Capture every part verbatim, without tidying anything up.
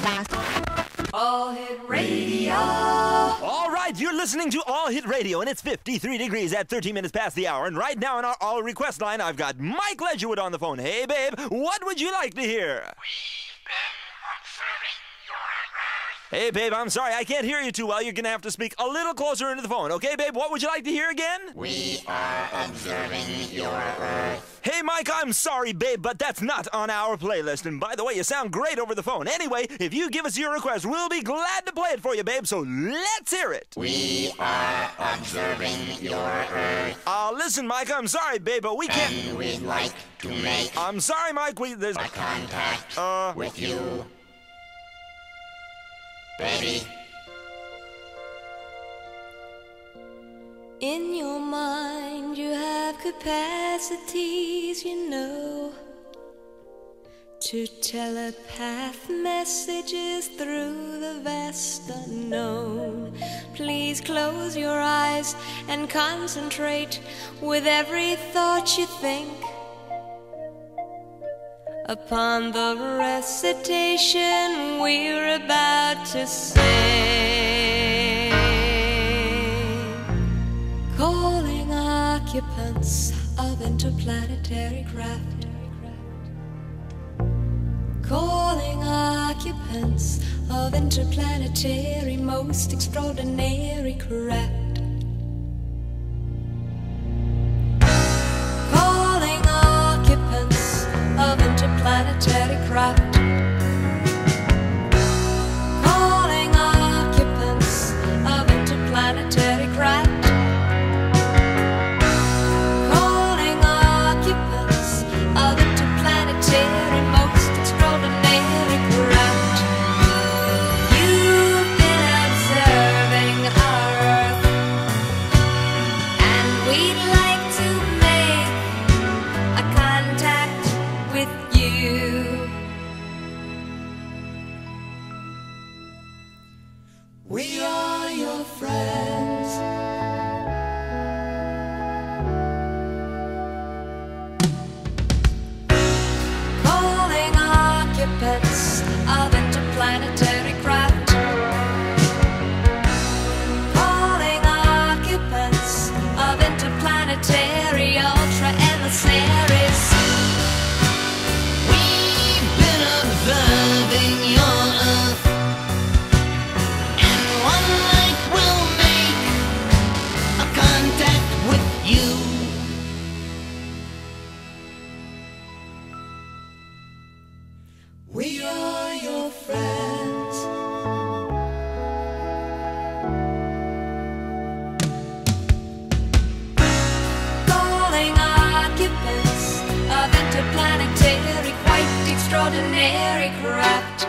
All Hit Radio. All right, you're listening to All Hit Radio, and it's fifty-three degrees at thirteen minutes past the hour. And right now on our All Request line, I've got Mike Ledgerwood on the phone. Hey, babe, what would you like to hear? We've been observing your Earth. Hey, babe, I'm sorry, I can't hear you too well. You're going to have to speak a little closer into the phone. Okay, babe, what would you like to hear again? We are observing your Earth. Hey, Mike, I'm sorry, babe, but that's not on our playlist. And by the way, you sound great over the phone. Anyway, if you give us your request, we'll be glad to play it for you, babe, so let's hear it. We are observing your Earth. Uh, listen, Mike, I'm sorry, babe, but we can't... And we'd like to make I'm sorry, Mike, we... there's... a contact Uh... with you. Baby. In your mind you have capacities, you know, to telepath messages through the vast unknown. Please close your eyes and concentrate with every thought you think upon the recitation we're about to sing. Calling occupants of interplanetary craft. Calling occupants of interplanetary most extraordinary craft. Calling occupants of interplanetary craft. Calling occupants of interplanetary craft. We are your friends. Calling occupants of interplanetary craft. Calling occupants of interplanetary ultra emissaries. We've been observing your Earth. We are your friends. Calling occupants of interplanetary, quite extraordinary craft.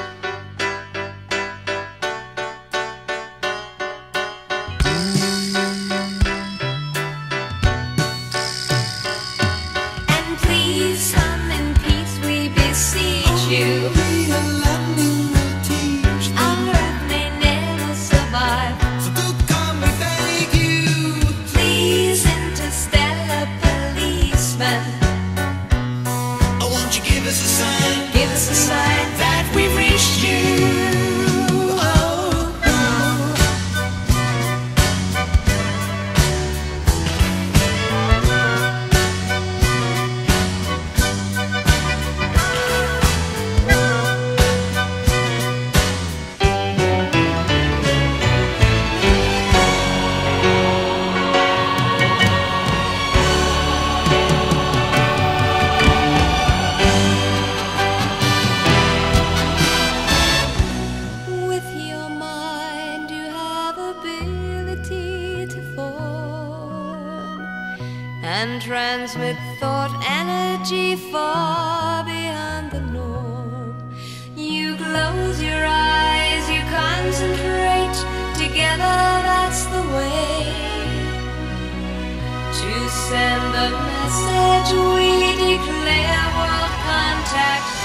And please come in peace, we beseech you. Our Earth may never survive. So do come, we beg you. Please, interstellar policeman, Oh, won't you give us a sign give us a sign that we've reached you? Oh, with your mind you have ability to form and transmit thought energy far beyond the norm. You close your eyes, you concentrate, together that's the way to send the message we declare world contact.